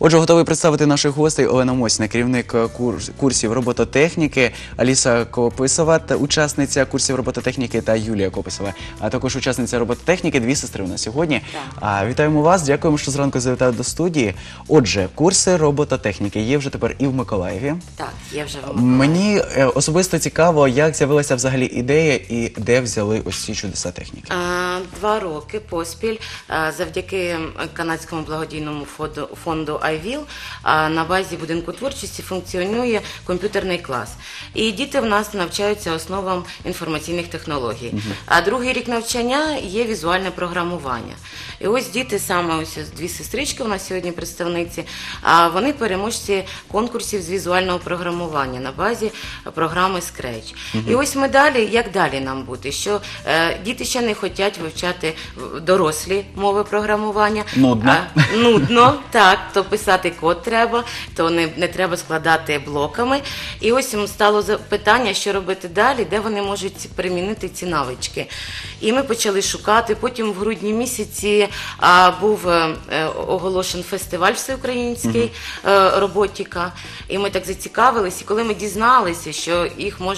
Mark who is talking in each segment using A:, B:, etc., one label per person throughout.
A: Отже, готовий представити наших гостей. Олена Мосіна, керівник курсів робототехніки, Аліса Кописова, учасниця курсів робототехніки, та Юлія Кописова, а також учасниця робототехніки. Дві сестри у нас сьогодні. Вітаємо вас, дякуємо, що зранку завітали до студії. Отже, курси робототехніки є вже тепер і в Миколаєві.
B: Так, є вже в Миколаєві.
A: Мені особисто цікаво, як з'явилася взагалі ідея і де взяли ось ці чудеса техніки.
B: 2 роки поспіль завдяки канадському благодійному фонду iWill на базі будинку творчості функціонує комп'ютерний клас. І діти в нас навчаються основам інформаційних технологій. А другий рік навчання є візуальне програмування. І ось діти, саме ось 2 сестрички у нас сьогодні представниці, вони переможці конкурсів з візуального програмування на базі програми Scratch. І ось ми далі, як далі нам бути, що діти ще не хочуть вивчати дорослі мови програмування.
A: Нудно.
B: Нудно, так, то писати код треба, то не треба складати блоками. І ось їм стало питання, що робити далі, де вони можуть примінити ці навички. І ми почали шукати, потім в грудні місяці був оголошений фестиваль всеукраїнський роботіка, і ми так зацікавились, і коли ми дізналися, що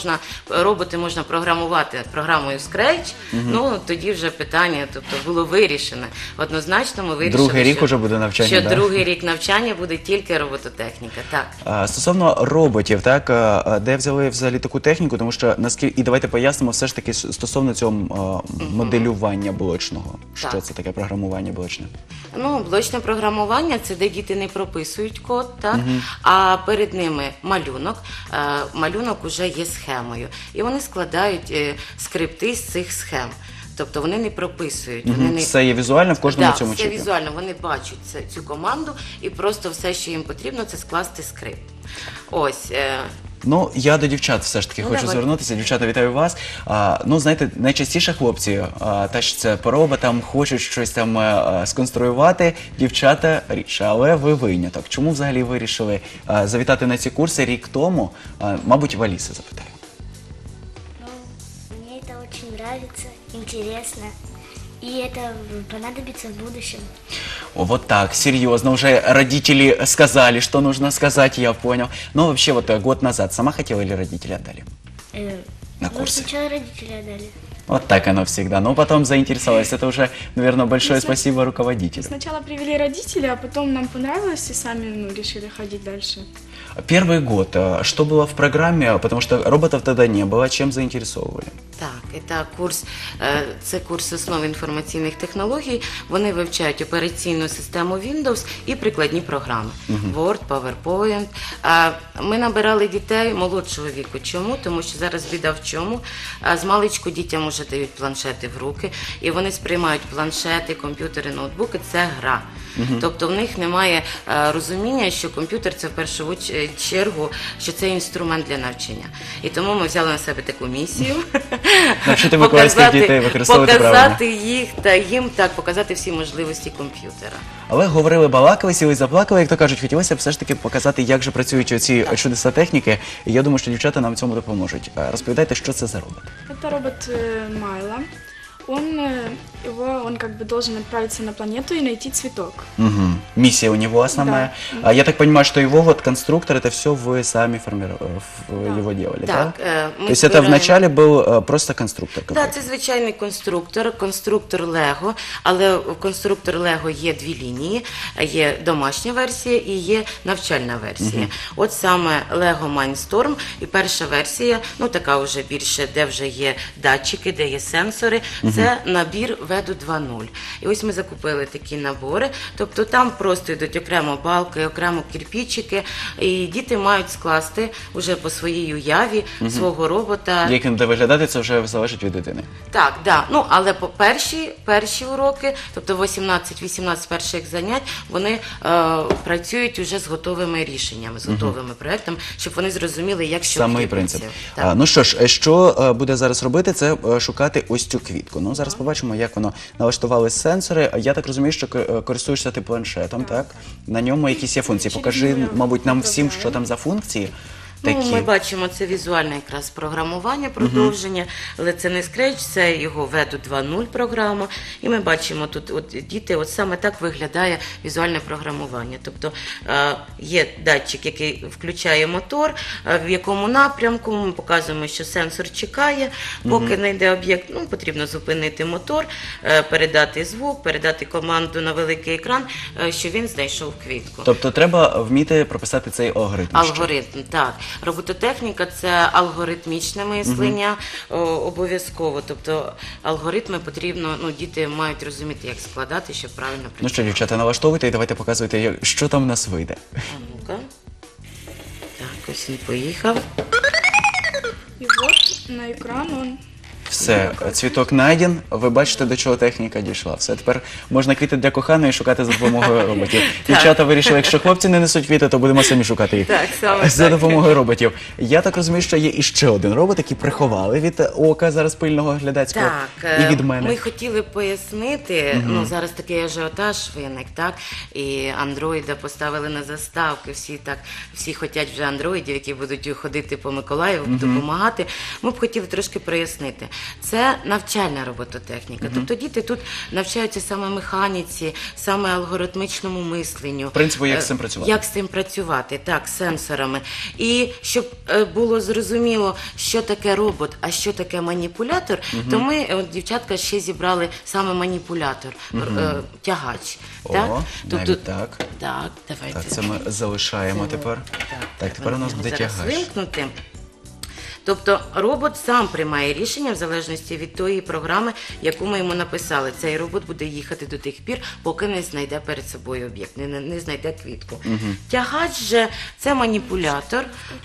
B: роботи можна програмувати програмою Scratch, ну тоді вже питання, тобто, було вирішено. Однозначно ми вирішили,
A: Другий рік уже буде навчання,
B: що
A: да?
B: Другий рік навчання буде тільки робототехніка, так.
A: Стосовно роботів, так, де взяли взагалі таку техніку, тому що, і давайте пояснимо все ж таки стосовно цього моделювання блочного.
B: Так.
A: Що це таке програмування блочне?
B: Ну, блочне програмування – це де діти не прописують код, так? А перед ними малюнок. Малюнок уже є схемою. І вони складають скрипти з цих схем. Тобто вони не прописують. Вони не...
A: Все є візуально в кожному цьому
B: чіпі?
A: чіпі?
B: Так, все візуально. Вони бачать цю команду і просто все, що їм потрібно, це скласти скрипт. Ось.
A: Ну, я до дівчат все ж таки хочу звернутися. Дівчата, вітаю вас. Ну, знаєте, найчастіше хлопці тащаться по роботам, хочуть щось там сконструювати. Дівчата – рідше, але ви виняток. Чому взагалі вирішили завітати на ці курси рік тому? Мабуть, в Аліси запитаю.
C: Ну, мне это очень нравится, интересно, и это понадобится в будущем.
A: Вот так, серьезно, уже родители сказали, что нужно сказать, я понял. Но вообще вот год назад сама хотела или родители отдали? На
C: Ну,
A: курсы.
C: сначала родители отдали.
A: Вот так оно всегда. Но потом заинтересовалась. Это уже, наверное, большое спасибо руководителю.
D: Сначала привели родители, а потом нам понравилось и сами решили ходить дальше.
A: Первый год. Что было в программе? Потому что роботов тогда не было. Чем заинтересовывали?
B: Так, це курс основ інформаційних технологій. Вони вивчають операційну систему Windows і прикладні програми. Word, PowerPoint. Ми набирали дітей молодшого віку. Чому? Тому що зараз біда в чому? З маличку дітям вже дають планшети в руки, і вони сприймають планшети, комп'ютери, ноутбуки – це гра. Тобто в них немає розуміння, що комп'ютер – це в першу чергу, що це інструмент для навчання. І тому ми взяли на себе таку місію
A: Навчити миколаївських дітей використовувати правильно.
B: показати їх та їм показати всі можливості комп'ютера.
A: Але говорили, балакали, сіли, заплакали, як то кажуть, хотілося б все ж таки показати, як же працюють оці чудеса техніки. І я думаю, що дівчата нам в цьому допоможуть. Розповідайте, що це за робот?
D: Это робот Майло. Он как бы должен отправиться на планету и найти цветок.
A: Миссия у него основная.
D: Да.
A: Я так понимаю, что его вот конструктор, это все вы сами его делали,
B: Так,
A: да? То есть это вначале был просто конструктор какой-то?
B: Так, це звичайний конструктор Лего, але в конструктор Лего є 2 лінії, є домашня версія і є навчальна версія. От саме Lego Mindstorm і перша версія, ну така вже більше, де вже є датчики, де є сенсори, це набір Веду 2.0. І ось ми закупили такі набори, тобто там просто йдуть окремо балки, окремо кирпичики, і діти мають скласти вже по своїй уяві свого робота.
A: Як він буде виглядати, це вже залежить від дитини.
B: Так, да. Ну, але по перші уроки, тобто 18 перших занять, вони працюють вже з готовими рішеннями, з готовими проектами, щоб вони зрозуміли, як що
A: Самий принцип. Ну що ж, що буде зараз робити, це шукати ось цю квітку. Ну, зараз побачимо, як воно налаштували сенсори. Я так розумію, що користуєшся ти планшетом, так? На ньому якісь є функції. Покажи, мабуть, нам всім, що там за функції. такі?
B: Ми бачимо, це візуальне якраз програмування, продовження, але це не Scratch, це його Vedu 2.0 програма. І ми бачимо тут, діти, от саме так виглядає візуальне програмування. Тобто є датчик, який включає мотор, в якому напрямку ми показуємо, що сенсор чекає, поки не йде об'єкт, потрібно зупинити мотор, передати звук, передати команду на великий екран, що він знайшов квітку.
A: Тобто треба вміти прописати цей алгоритм.
B: Алгоритм, так. Робототехніка – це алгоритмічне мислення обов'язково. Тобто алгоритми потрібно, діти мають розуміти, як складати, щоб правильно працювати.
A: Ну що, дівчата, налаштовуйте і давайте показуйте, що там у нас вийде.
B: А ну-ка. Так, ось він поїхав.
D: И вот на экран он.
A: Все, цвіток найден, ви бачите, до чого техніка дійшла. Все, тепер можна квіти для коханої шукати за допомогою роботів. Дівчата вирішили, якщо хлопці не несуть квіти, то будемо самі шукати їх.
B: Так, саме
A: за
B: так.
A: допомогою роботів. Я так розумію, що є іще один робот, який приховали від ока зараз пильного глядацького
B: Так,
A: і від мене.
B: ми хотіли пояснити, зараз такий ажіотаж виник, так, і андроїда поставили на заставки, всі хочуть вже андроїдів, які будуть ходити по Миколаєву, допомагати. Ми б хотіли трошки прояснити. Це навчальна робототехніка, тобто діти тут навчаються саме механіці, саме алгоритмічному мисленню.
A: Принципу, як з цим працювати.
B: Як з цим працювати, так, з сенсорами. І щоб було зрозуміло, що таке робот, а що таке маніпулятор, то ми, дівчатка, ще зібрали саме маніпулятор, тягач. Так?
A: О, навіть так.
B: Так, давайте.
A: Так, це ми залишаємо тепер. Так, тепер у нас буде
B: зараз
A: тягач.
B: вимкнути. Тобто робот сам приймає рішення в залежності від тої програми, яку ми йому написали. Цей робот буде їхати до тих пір, поки не знайде перед собою об'єкт, не знайде квітку. Тягач же – це маніпулятор.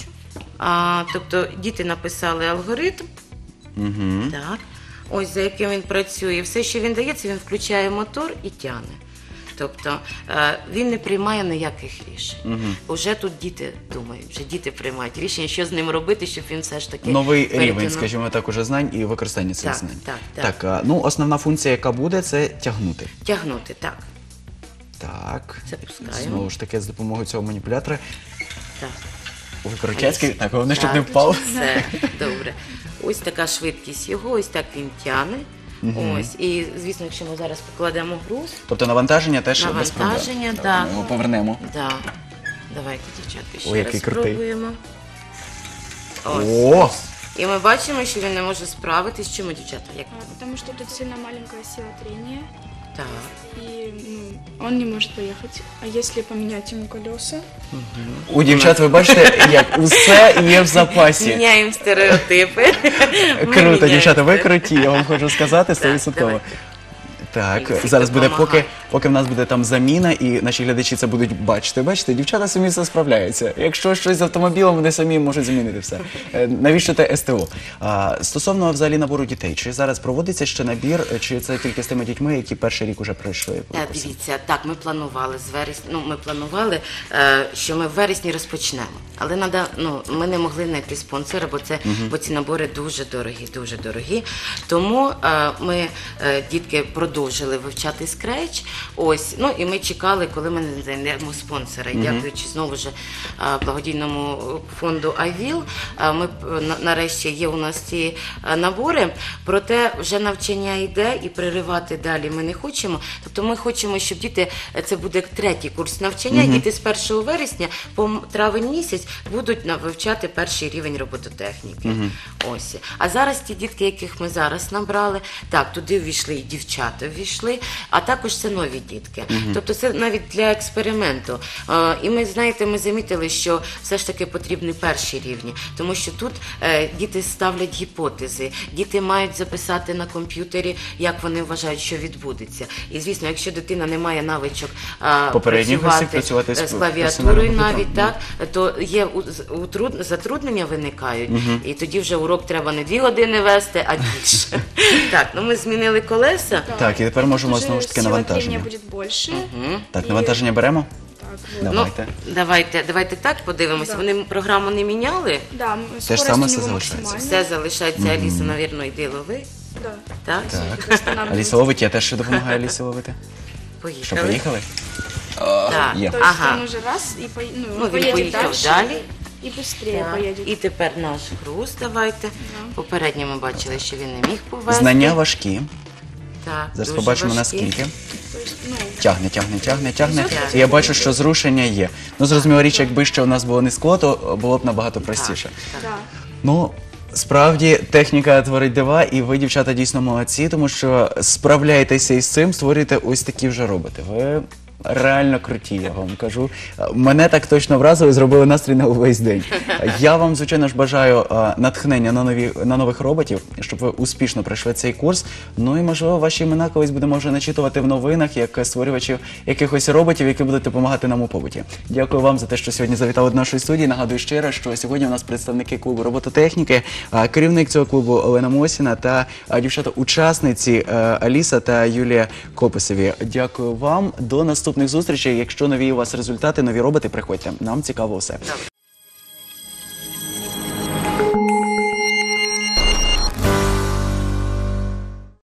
B: Тобто діти написали алгоритм, так, ось за яким він працює. Все, що він дає, це він включає мотор і тягне. Тобто він не приймає ніяких рішень. Уже тут діти думають, вже діти приймають рішення, що з ним робити, щоб він все ж таки
A: Новий
B: перетинув.
A: рівень, скажімо так, уже знань і використання цих
B: Так,
A: знань.
B: так.
A: Так, основна функція, яка буде, це тягнути.
B: Тягнути, так.
A: Так,
B: Запускаємо.
A: знову ж таки, з допомогою цього маніпулятора.
B: Так.
A: Ой, Крутяцький, так, головне, щоб
B: Так,
A: не впав.
B: Все, добре. Ось така швидкість його, ось так він тягне. Ось, і, звісно, якщо ми зараз покладемо груз,
A: Тобто навантаження теж без проблем.
B: навантаження, так.
A: Ми його повернемо.
B: Да. Давайте, дівчатки, ще
A: Ой, який
B: раз
A: крутий.
B: спробуємо. Ось.
A: О!
B: І ми бачимо, що він не може справитись. Чому, дівчата? Як?
D: Потому что тут сильно маленькая сила трения,
B: Так.
D: и он не может поехать. А если поменять ему колеса?
A: У дівчат, ви бачите, як усе є в запасі.
B: Міняємо стереотипи. Ми
A: Круто,
B: міняємо
A: дівчата, ви
B: стереотипи.
A: круті, я вам хочу сказати, 100%.
B: давайте.
A: Так,
B: І всі
A: зараз буде,
B: допомагають.
A: поки в нас буде там заміна, і наші глядачі це будуть бачити. Бачите, дівчата самі все справляються. Якщо щось з автомобілем, вони самі можуть замінити все. Навіщо те СТО? Стосовно взагалі набору дітей, чи зараз проводиться ще набір, чи це тільки з тими дітьми, які перший рік вже пройшли? курси?
B: Дивіться, так, ми планували з вересня, що ми в вересні розпочнемо. Але ми не могли знайти спонсора, бо ці набори дуже дорогі. Тому ми, дітки, продовжили вивчати Scratch. Ось, і ми чекали, коли ми знайдемо спонсора. І дякуючи знову ж благодійному фонду iWill, ми нарешті є у нас ці набори. Проте вже навчання йде і переривати далі ми не хочемо. Тобто ми хочемо, щоб діти, це буде третій курс навчання, діти з 1 вересня по травень місяць будуть вивчати перший рівень робототехніки. Ось. А зараз ті дітки, яких ми зараз набрали, так, туди ввійшли і дівчата ввійшли, а також це нові дітки. Тобто це навіть для експерименту. І ми, знаєте, ми замітили, що все ж таки потрібні перші рівні, тому що тут діти ставлять гіпотези, діти мають записати на комп'ютері, як вони вважають, що відбудеться. І, звісно, якщо дитина не має навичок
A: працювати
B: з
A: з
B: клавіатурою
A: персональним
B: навіть, так, то є затруднення виникають, і тоді вже урок треба не 2 години вести, а більше. Так, ми змінили колеса.
A: Так, і тепер можемо
D: Уже
A: знову ж таки
D: сила
A: навантаження.
D: трения будет больше.
A: Так, навантаження беремо?
D: Так, вот.
A: Давайте.
B: Давайте так подивимося. Вони програму не міняли.
D: Да,
A: Те ж
D: скорость
A: саме
D: у
A: все
D: него
A: залишається.
D: максимальная.
B: Все залишається. Аліса, навірно, йди лови.
D: Да.
B: Так?
A: Так.
D: Останавливается.
A: Аліса ловить, я теж ще допомагаю Алісі ловити. Що,
B: Поїхали.
A: поїхали?
B: Так.
A: Є.
D: То есть
B: Ага.
D: он уже раз и
B: Він
D: поедет
B: поїхав
D: дальше.
B: далі.
D: И быстрее
B: Так,
D: поедет.
B: і тепер наш груз давайте. Попередньо ми бачили, що він не міг повезти.
A: Знання важкі.
B: Так,
A: Зараз
B: дуже
A: побачимо
B: важкі.
A: наскільки.
D: То есть, ну,
A: Тягне. І я бачу, що зрушення є. Ну, зрозуміло річ, якби ще у нас було не скло, то було б набагато простіше.
D: да.
A: Ну, справді, техніка творить дива, і ви, дівчата, дійсно молодці, тому що справляєтеся із цим, створюєте ось такі вже роботи. Ви реально круті, я вам кажу. Мене так точно вразили і зробили настрій на увесь день. Я вам, звичайно ж, бажаю натхнення на нових роботів, щоб ви успішно пройшли цей курс. Ну і, можливо, ваші імена колись будемо вже начитувати в новинах, як створювачів якихось роботів, які будуть допомагати нам у побуті. Дякую вам за те, що сьогодні завітали до нашої студії. Нагадую ще раз, що сьогодні у нас представники клубу робототехніки, керівник цього клубу Олена Мосіна та дівчата-учасниці Аліса та Юлія Кописові. Дякую вам. До наступних зустрічей. Якщо нові у вас результати, нові роботи, приходьте. Нам цікаво все.
B: Добре.